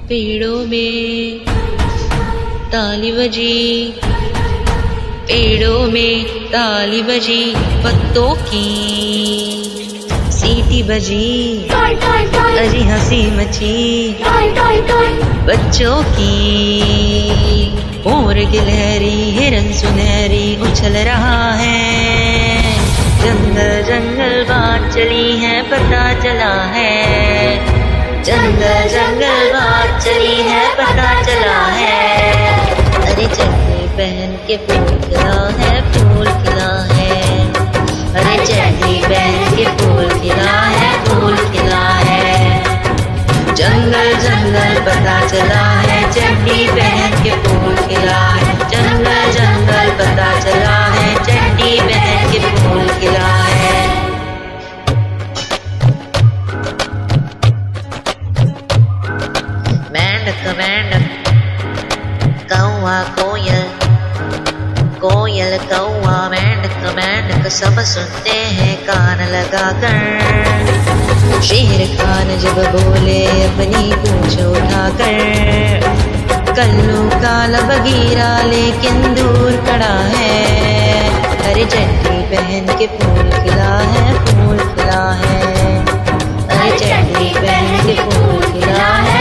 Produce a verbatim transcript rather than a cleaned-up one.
पेड़ों में ताली बजी, पेड़ों में ताली बजी, पत्तों की सीटी बजी, अजी हंसी मची बच्चों की। मोर गिलहरी हिरन सुनहरी उछल रहा है, जंगल जंगल बात चली है पता चला है, जंगल जंगल बात चली है पता चला है। अरे चड्डी पहन के फूल खिला है, फूल खिला है, अरे चड्डी पहन के फूल खिला है, फूल खिला है। जंगल जंगल पता चला है, चड्डी पहन के फूल खिला है, जंगल जंगल पता चला है, चड्डी पहन के फूल खिला है। मेंढक मेंढक कौआ कोयल, कोयल कौआ मेंढक मेंढक सब सुनते हैं कान लगाकर। शेर खान जब बोले अपनी पूंछ उठाकर, कल्लू काला बगीरा लेकिन दूर खड़ा है। अरे चड्डी पहन के फूल खिला है, फूल खिला है, अरे चड्डी पहन के फूल खिला है,